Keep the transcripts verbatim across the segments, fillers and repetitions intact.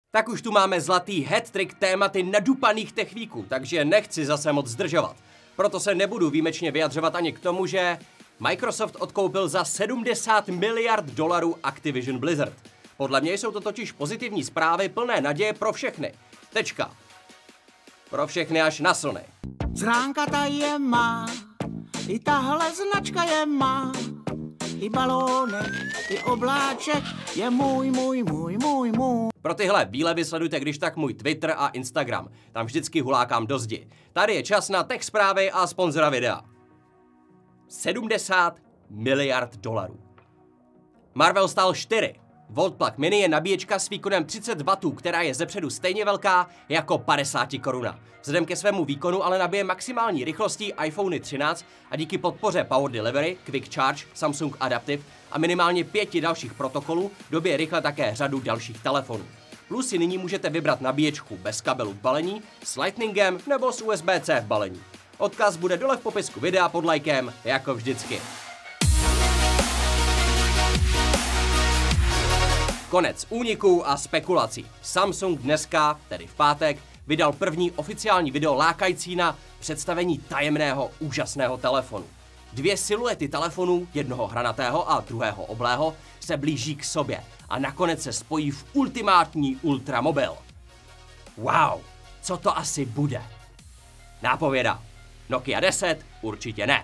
Tak už tu máme zlatý hat-trick tématy nadupaných techvíků, takže nechci zase moc zdržovat. Proto se nebudu výjimečně vyjadřovat ani k tomu, že Microsoft odkoupil za sedmdesát miliard dolarů Activision Blizzard. Podle mě jsou to totiž pozitivní zprávy plné naděje pro všechny. Tečka. Pro všechny až na Sony. Zránka ta je má, i tahle značka je má, i balónek, i obláček je můj, můj, můj, můj, můj. Pro tyhle výlevy sledujte když tak můj Twitter a Instagram. Tam vždycky hulákám do zdi. Tady je čas na tech zprávy a sponzora videa. sedmdesát miliard dolarů. Marvel stál čtyři. Voltplug Mini je nabíječka s výkonem třicet wattů, která je zepředu stejně velká jako padesát koruna. Vzhledem ke svému výkonu ale nabije maximální rychlostí iPhone třináct a díky podpoře Power Delivery, Quick Charge, Samsung Adaptive a minimálně pěti dalších protokolů dobije rychle také řadu dalších telefonů. Plus si nyní můžete vybrat nabíječku bez kabelu k balení, s Lightningem nebo s U S B C v balení. Odkaz bude dole v popisku videa pod lajkem, jako vždycky. Konec úniků a spekulací. Samsung dneska, tedy v pátek, vydal první oficiální video lákající na představení tajemného úžasného telefonu. Dvě siluety telefonů, jednoho hranatého a druhého oblého, se blíží k sobě a nakonec se spojí v ultimátní ultramobil. Wow, co to asi bude? Nápověda. Nokia deset určitě ne.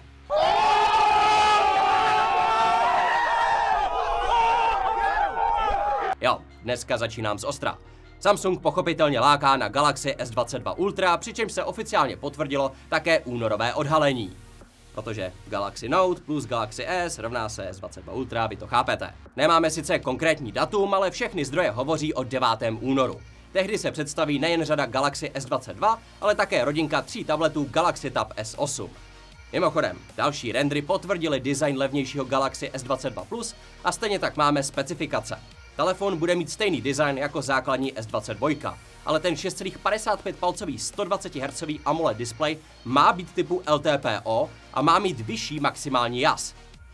Jo, dneska začínám z ostra. Samsung pochopitelně láká na Galaxy S dvacet dva Ultra, přičemž se oficiálně potvrdilo také únorové odhalení. Protože Galaxy Note plus Galaxy S rovná se S dvacet dva Ultra, vy to chápete. Nemáme sice konkrétní datum, ale všechny zdroje hovoří o devátém únoru. Tehdy se představí nejen řada Galaxy S dvacet dva, ale také rodinka tří tabletů Galaxy Tab S osm. Mimochodem, další rendery potvrdili design levnějšího Galaxy S dvacet dva plus a stejně tak máme specifikace. Telefon bude mít stejný design jako základní S dvacet dva, ale ten šest celá padesát pět palcový sto dvacet hertzový AMOLED displej má být typu L T P O a má mít vyšší maximální jas.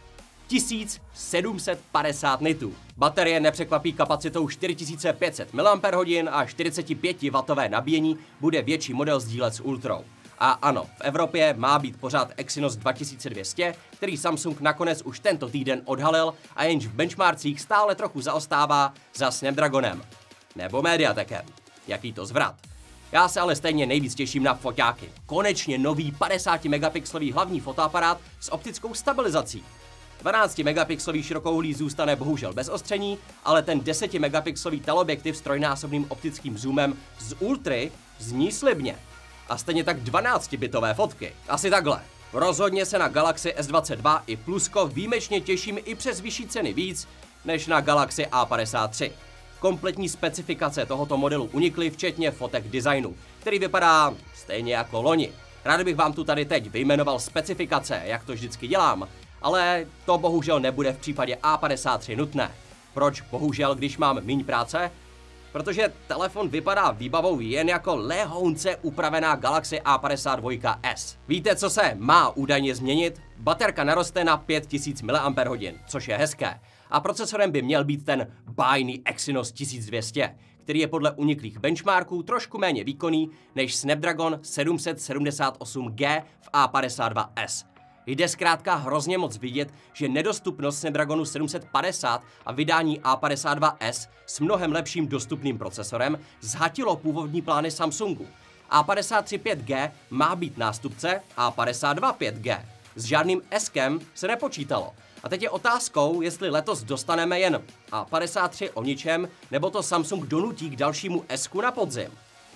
tisíc sedm set padesát nitů. Baterie nepřekvapí kapacitou čtyři tisíce pět set miliampérhodin a čtyřicetipětiwattové nabíjení bude větší model sdílet s Ultrou. A ano, v Evropě má být pořád Exynos dva tisíce dvě stě, který Samsung nakonec už tento týden odhalil a jenž v benchmarkcích stále trochu zaostává za Snapdragonem. Nebo Mediatekem. Jaký to zvrat. Já se ale stejně nejvíc těším na foťáky. Konečně nový padesátimegapixlový hlavní fotoaparát s optickou stabilizací. dvanáctimegapixlový širokouhlý zůstane bohužel bez ostření, ale ten desetimegapixlový teleobjektiv s trojnásobným optickým zoomem z Ultry zní slibně. A stejně tak dvanáctibitové fotky. Asi takhle. Rozhodně se na Galaxy S dvacet dva i Plusko výjimečně těším i přes vyšší ceny víc než na Galaxy A padesát tři. Kompletní specifikace tohoto modelu unikly včetně fotek designu, který vypadá stejně jako loni. Rád bych vám tu tady teď vyjmenoval specifikace, jak to vždycky dělám, ale to bohužel nebude v případě A padesát tři nutné. Proč bohužel, když mám míň práce? Protože telefon vypadá výbavou jen jako lehounce upravená Galaxy A padesát dva S. Víte, co se má údajně změnit? Baterka naroste na pět tisíc miliampérhodin, což je hezké. A procesorem by měl být ten bájný Exynos tisíc dvě stě, který je podle uniklých benchmarků trošku méně výkonný než Snapdragon sedm set sedmdesát osm G v A padesát dva S. Jde zkrátka hrozně moc vidět, že nedostupnost Snapdragonu sedm set padesát a vydání A padesát dva S s mnohem lepším dostupným procesorem zhatilo původní plány Samsungu. A padesát tři pět G má být nástupce A padesát dva pět G. S žádným S-kem se nepočítalo. A teď je otázkou, jestli letos dostaneme jen A padesát tři o ničem, nebo to Samsung donutí k dalšímu S-ku na podzim.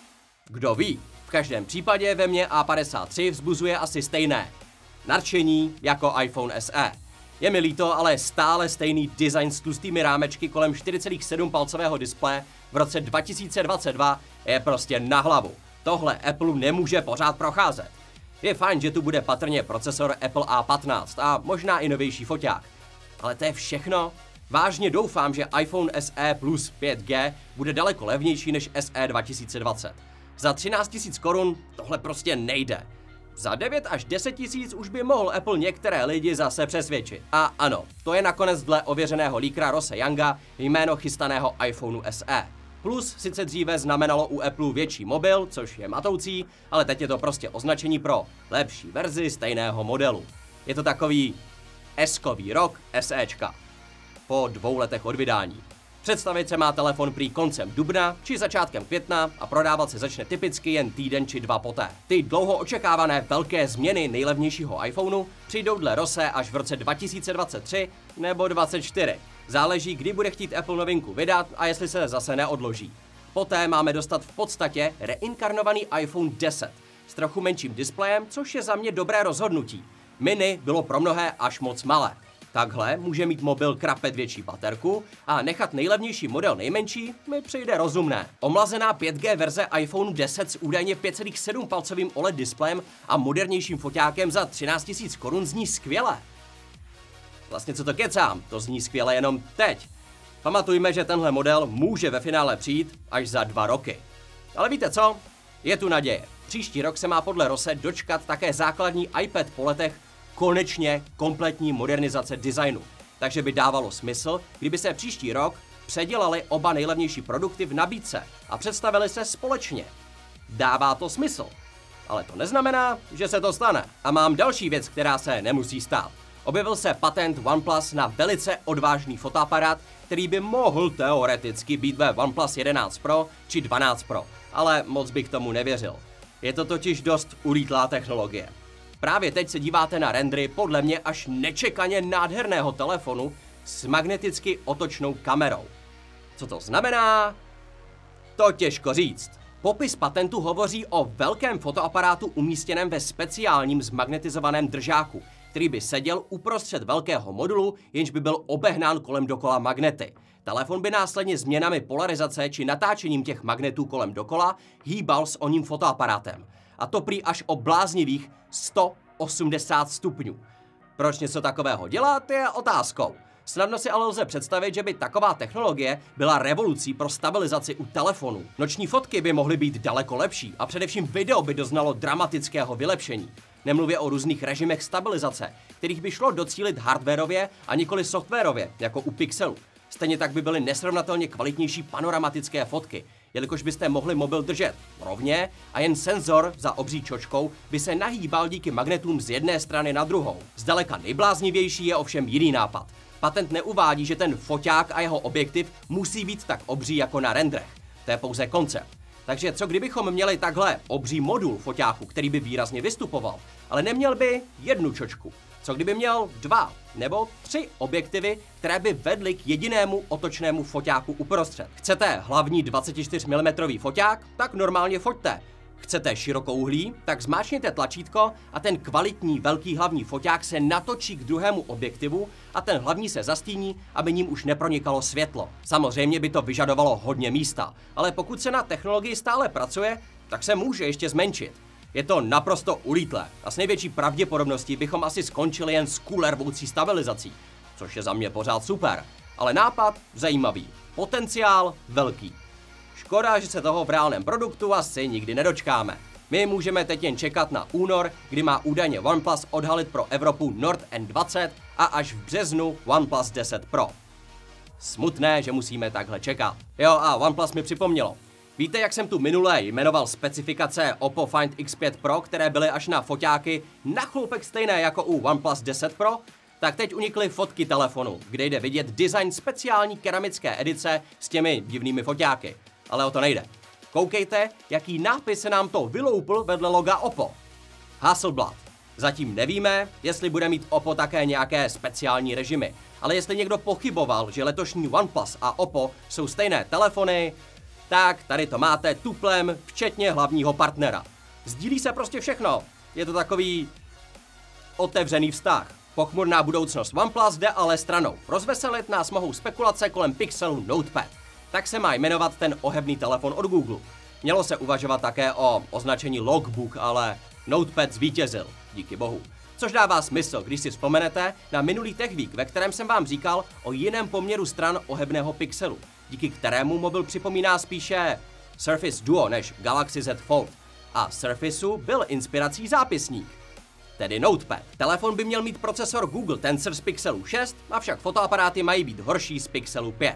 Kdo ví, v každém případě ve mně A padesát tři vzbuzuje asi stejné nadšení jako iPhone S E. Je mi líto, ale stále stejný design s tlustými rámečky kolem čtyři celá sedm palcového displeje v roce dva tisíce dvacet dva je prostě na hlavu. Tohle Apple nemůže pořád procházet. Je fajn, že tu bude patrně procesor Apple A patnáct a možná i novější foťák. Ale to je všechno. Vážně doufám, že iPhone S E plus pět G bude daleko levnější než S E dva tisíce dvacet. Za třináct tisíc korun tohle prostě nejde. Za devět až deset tisíc už by mohl Apple některé lidi zase přesvědčit. A ano, to je nakonec dle ověřeného líkra Rose Younga jméno chystaného iPhoneu S E. Plus sice dříve znamenalo u Apple větší mobil, což je matoucí, ale teď je to prostě označení pro lepší verzi stejného modelu. Je to takový S-kový rok SEčka. Po dvou letech od vydání. Představit se má telefon prý koncem dubna či začátkem května a prodávat se začne typicky jen týden či dva poté. Ty dlouho očekávané velké změny nejlevnějšího iPhoneu přijdou dle Rosse až v roce dva tisíce dvacet tři nebo dvacet čtyři. Záleží, kdy bude chtít Apple novinku vydat a jestli se zase neodloží. Poté máme dostat v podstatě reinkarnovaný iPhone deset s trochu menším displejem, což je za mě dobré rozhodnutí. Mini bylo pro mnohé až moc malé. Takhle může mít mobil krapet větší baterku a nechat nejlevnější model nejmenší mi přijde rozumné. Omlazená pět G verze iPhone deset s údajně pět celá sedm palcovým O L E D displejem a modernějším foťákem za třináct tisíc korun zní skvěle. Vlastně co to kecám, to zní skvěle jenom teď. Pamatujme, že tenhle model může ve finále přijít až za dva roky. Ale víte co? Je tu naděje. Příští rok se má podle Rosse dočkat také základní iPad po letech konečně kompletní modernizace designu. Takže by dávalo smysl, kdyby se příští rok předělali oba nejlevnější produkty v nabídce a představili se společně. Dává to smysl. Ale to neznamená, že se to stane. A mám další věc, která se nemusí stát. Objevil se patent OnePlus na velice odvážný fotoaparát, který by mohl teoreticky být ve OnePlus jedenáct Pro či dvanáct Pro, ale moc bych tomu nevěřil. Je to totiž dost ulítlá technologie. Právě teď se díváte na rendery podle mě až nečekaně nádherného telefonu s magneticky otočnou kamerou. Co to znamená? To těžko říct. Popis patentu hovoří o velkém fotoaparátu umístěném ve speciálním zmagnetizovaném držáku, který by seděl uprostřed velkého modulu, jenž by byl obehnán kolem dokola magnety. Telefon by následně změnami polarizace či natáčením těch magnetů kolem dokola hýbal s oním fotoaparátem. A to prý až o bláznivých sto osmdesát stupňů. Proč něco takového dělat, je otázkou. Snadno si ale lze představit, že by taková technologie byla revolucí pro stabilizaci u telefonů. Noční fotky by mohly být daleko lepší a především video by doznalo dramatického vylepšení. Nemluvě o různých režimech stabilizace, kterých by šlo docílit hardwarově a nikoli softwarově, jako u Pixelu. Stejně tak by byly nesrovnatelně kvalitnější panoramatické fotky, jelikož byste mohli mobil držet rovně a jen senzor za obří čočkou by se nahýbal díky magnetům z jedné strany na druhou. Zdaleka nejbláznivější je ovšem jiný nápad. Patent neuvádí, že ten foťák a jeho objektiv musí být tak obří jako na renderech. To je pouze koncept. Takže co kdybychom měli takhle obří modul foťáku, který by výrazně vystupoval, ale neměl by jednu čočku? Co kdyby měl dva nebo tři objektivy, které by vedly k jedinému otočnému foťáku uprostřed? Chcete hlavní dvacet čtyři milimetrů foťák? Tak normálně foťte. Chcete širokouhlý? Tak zmáčkněte tlačítko a ten kvalitní velký hlavní foťák se natočí k druhému objektivu a ten hlavní se zastíní, aby ním už nepronikalo světlo. Samozřejmě by to vyžadovalo hodně místa, ale pokud se na technologii stále pracuje, tak se může ještě zmenšit. Je to naprosto ulítlé a s největší pravděpodobností bychom asi skončili jen s kulervoucí stabilizací, což je za mě pořád super, ale nápad zajímavý, potenciál velký. Škoda, že se toho v reálném produktu asi nikdy nedočkáme. My můžeme teď jen čekat na únor, kdy má údajně OnePlus odhalit pro Evropu Nord N dvacet a až v březnu OnePlus deset Pro. Smutné, že musíme takhle čekat. Jo, a OnePlus mi připomnělo. Víte, jak jsem tu minule jmenoval specifikace Oppo Find X pět Pro, které byly až na foťáky na chlupek stejné jako u OnePlus deset Pro? Tak teď unikly fotky telefonu, kde jde vidět design speciální keramické edice s těmi divnými foťáky. Ale o to nejde. Koukejte, jaký nápis se nám to vyloupl vedle loga Oppo. Hasselblad. Zatím nevíme, jestli bude mít Oppo také nějaké speciální režimy, ale jestli někdo pochyboval, že letošní OnePlus a Oppo jsou stejné telefony, tak tady to máte tuplem, včetně hlavního partnera. Sdílí se prostě všechno. Je to takový otevřený vztah. Pochmurná budoucnost OnePlus jde ale stranou. Rozveselit nás mohou spekulace kolem Pixelu Notepad. Tak se má jmenovat ten ohebný telefon od Google. Mělo se uvažovat také o označení Logbook, ale Notepad zvítězil, díky bohu. Což dává smysl, když si vzpomenete na minulý Tech Week, ve kterém jsem vám říkal o jiném poměru stran ohebného Pixelu, díky kterému mobil připomíná spíše Surface Duo než Galaxy Z Fold. A Surfaceu byl inspirací zápisník, tedy Notepad. Telefon by měl mít procesor Google Tensor z Pixelu šest, avšak fotoaparáty mají být horší z Pixelu pět.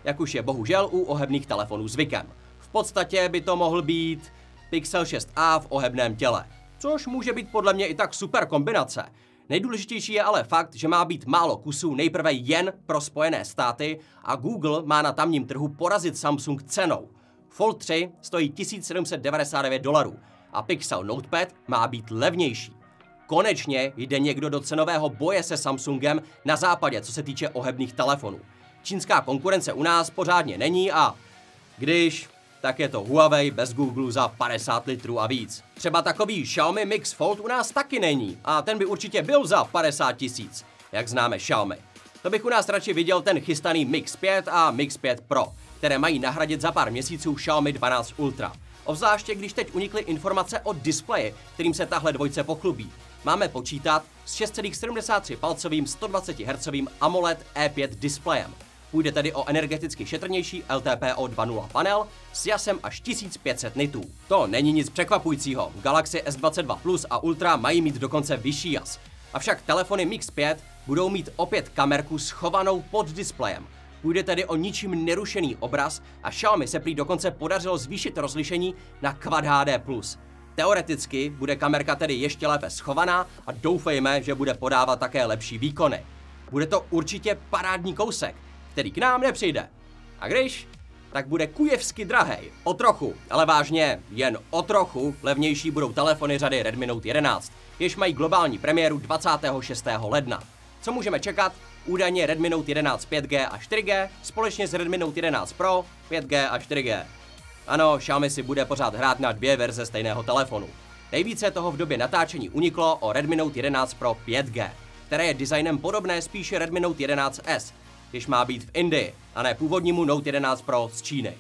jak už je bohužel u ohebných telefonů zvykem. V podstatě by to mohl být Pixel šest a v ohebném těle, což může být podle mě i tak super kombinace. Nejdůležitější je ale fakt, že má být málo kusů nejprve jen pro Spojené státy a Google má na tamním trhu porazit Samsung cenou. Fold tři stojí tisíc sedm set devadesát devět dolarů a Pixel Notepad má být levnější. Konečně jde někdo do cenového boje se Samsungem na západě, co se týče ohebných telefonů. Čínská konkurence u nás pořádně není a když, tak je to Huawei bez Google za padesát litrů a víc. Třeba takový Xiaomi Mix Fold u nás taky není a ten by určitě byl za padesát tisíc, jak známe Xiaomi. To bych u nás radši viděl ten chystaný Mix pět a Mix pět Pro, které mají nahradit za pár měsíců Xiaomi dvanáct Ultra. Obzvláště když teď unikly informace o displeji, kterým se tahle dvojce pochlubí. Máme počítat s šest celá sedmdesát tři palcovým sto dvacet hertzovým AMOLED E pět displejem. Půjde tedy o energeticky šetrnější L T P O dva tečka nula panel s jasem až tisíc pět set nitů. To není nic překvapujícího. Galaxy S dvacet dva Plus a Ultra mají mít dokonce vyšší jas. Avšak telefony Mix pět budou mít opět kamerku schovanou pod displejem. Půjde tedy o ničím nerušený obraz a Xiaomi se prý dokonce podařilo zvýšit rozlišení na Quad H D plus. Teoreticky bude kamerka tedy ještě lépe schovaná a doufejme, že bude podávat také lepší výkony. Bude to určitě parádní kousek, který k nám nepřijde. A když, tak bude kujevsky drahej. O trochu, ale vážně jen o trochu levnější budou telefony řady Redmi Note jedenáct, jež mají globální premiéru dvacátého šestého ledna. Co můžeme čekat? Údajně Redmi Note jedenáct pět G a čtyři G společně s Redmi Note jedenáct Pro pět G a čtyři G. Ano, Xiaomi si bude pořád hrát na dvě verze stejného telefonu. Nejvíce toho v době natáčení uniklo o Redmi Note jedenáct Pro pět G, které je designem podobné spíše Redmi Note jedenáct S, jež má být v Indii, a ne původnímu Note jedenáct Pro z Číny.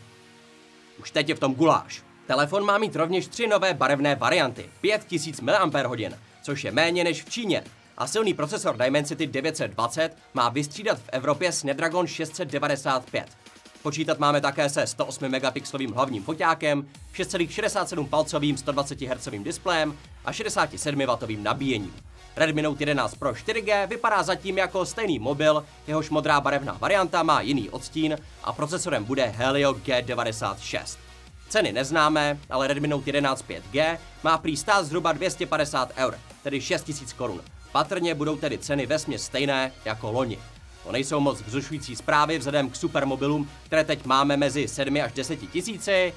Už teď je v tom guláš. Telefon má mít rovněž tři nové barevné varianty, pět tisíc miliampérhodin, což je méně než v Číně. A silný procesor Dimensity devět set dvacet má vystřídat v Evropě Snapdragon šest set devadesát pět. Počítat máme také se sto osm megapixelovým hlavním foťákem, šest celá šedesát sedm palcovým sto dvacet hertzovým displejem a šedesát sedm watovým nabíjením. Redmi Note jedenáct Pro čtyři G vypadá zatím jako stejný mobil, jehož modrá barevná varianta má jiný odstín a procesorem bude Helio G devadesát šest. Ceny neznáme, ale Redmi Note jedenáct pět G má prý stát zhruba dvě stě padesát eur, tedy šest tisíc korun. Patrně budou tedy ceny vesměs stejné jako loni. To nejsou moc vzrušující zprávy vzhledem k supermobilům, které teď máme mezi sedmi až deseti tisíci,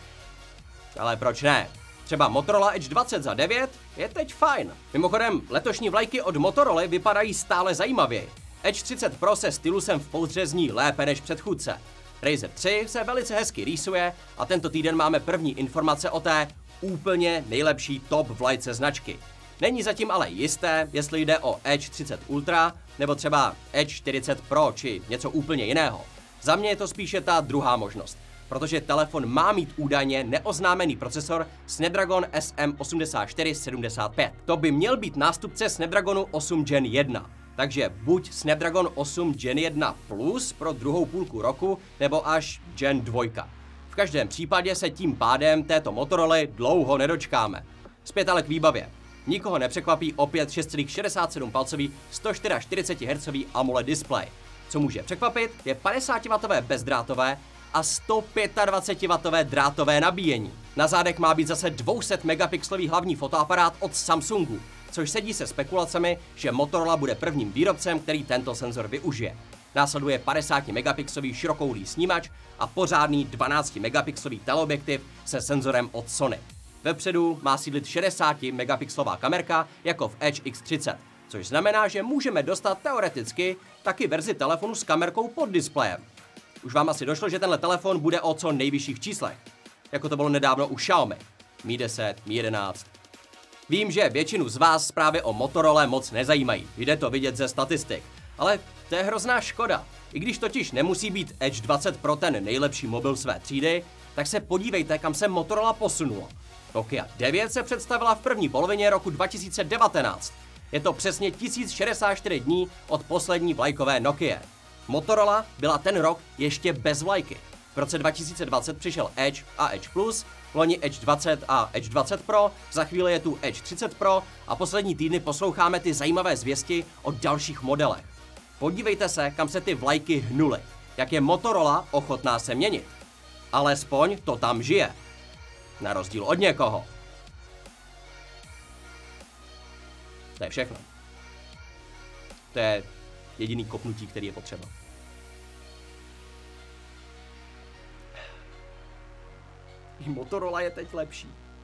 ale proč ne? Třeba Motorola Edge dvacet za devět je teď fajn. Mimochodem, letošní vlajky od Motorola vypadají stále zajímavěji. Edge třicet Pro se stylusem v pouzdře zní lépe než předchůdce. Razer tři se velice hezky rýsuje a tento týden máme první informace o té úplně nejlepší top vlajce značky. Není zatím ale jisté, jestli jde o Edge třicet Ultra nebo třeba Edge čtyřicet Pro či něco úplně jiného. Za mě je to spíše ta druhá možnost, protože telefon má mít údajně neoznámený procesor Snapdragon S M osmdesát čtyři sedmdesát pět. To by měl být nástupce Snapdragonu osm Gen jedna. Takže buď Snapdragon osm Gen jedna Plus pro druhou půlku roku, nebo až Gen dva. V každém případě se tím pádem této Motorola dlouho nedočkáme. Zpět ale k výbavě. Nikoho nepřekvapí opět šest celá šedesát sedm palcový sto čtyřicet čtyři hertzový AMOLED displej. Co může překvapit, je padesátiwattové bezdrátové a sto dvacet pět wattové drátové nabíjení. Na zádech má být zase dvě stě megapixelový hlavní fotoaparát od Samsungu, což sedí se spekulacemi, že Motorola bude prvním výrobcem, který tento senzor využije. Následuje padesát megapixelový širokoúhlý snímač a pořádný dvanáct megapixelový teleobjektiv se senzorem od Sony. Vepředu má sídlit šedesát megapixelová kamerka jako v Edge X třicet, což znamená, že můžeme dostat teoreticky taky verzi telefonu s kamerkou pod displejem. Už vám asi došlo, že tenhle telefon bude o co nejvyšších číslech, jako to bylo nedávno u Xiaomi, Mi deset, Mi jedenáct. Vím, že většinu z vás zprávy o Motorola moc nezajímají, jde to vidět ze statistik, ale to je hrozná škoda. I když totiž nemusí být Edge dvacet Pro ten nejlepší mobil své třídy, tak se podívejte, kam se Motorola posunulo. Nokia devět se představila v první polovině roku dva tisíce devatenáct. Je to přesně tisíc šedesát čtyři dní od poslední vlajkové Nokie. Motorola byla ten rok ještě bez vlajky. V roce dva tisíce dvacet přišel Edge a Edge Plus, loni Edge dvacet a Edge dvacet Pro, za chvíli je tu Edge třicet Pro a poslední týdny posloucháme ty zajímavé zvěsti o dalších modelech. Podívejte se, kam se ty vlajky hnuly. jak je Motorola ochotná se měnit. Alespoň to tam žije. Na rozdíl od někoho. To je všechno. To je jediný kopnutí, který je potřeba. I Motorola je teď lepší.